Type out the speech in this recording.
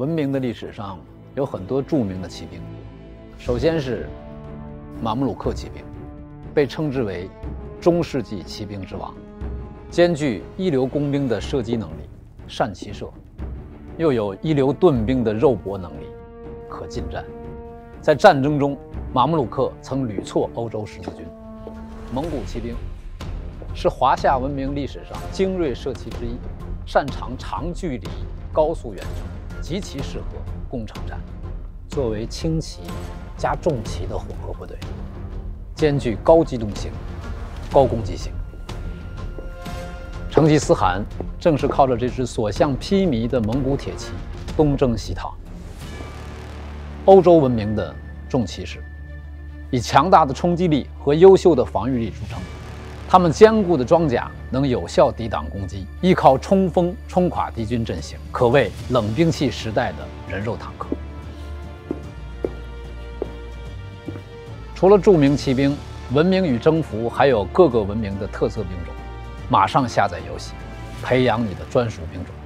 文明的历史上有很多著名的骑兵。首先是马穆鲁克骑兵，被称之为中世纪骑兵之王，兼具一流工兵的射击能力，善骑射，又有一流盾兵的肉搏能力，可近战。在战争中，马穆鲁克曾屡挫欧洲十字军。蒙古骑兵是华夏文明历史上精锐射骑之一，擅长长距离高速远征，极其适合攻城战。作为轻骑加重骑的混合部队，兼具高机动性、高攻击性。成吉思汗正是靠着这支所向披靡的蒙古铁骑东征西讨。欧洲文明的重骑士以强大的冲击力和优秀的防御力著称，他们坚固的装甲能有效抵挡攻击，依靠冲锋冲垮敌军阵型，可谓冷兵器时代的人肉坦克。除了著名骑兵，文明与征服还有各个文明的特色兵种，马上下载游戏，培养你的专属兵种。